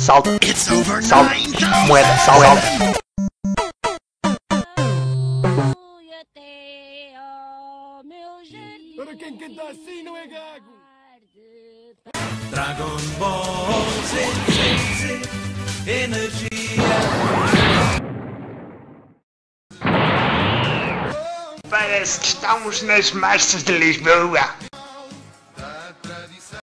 salta, salta, moeda, salta. Para quem canta assim não é gago. Dragon Ball Z, energia. Parece que estamos nas marchas de Lisboa.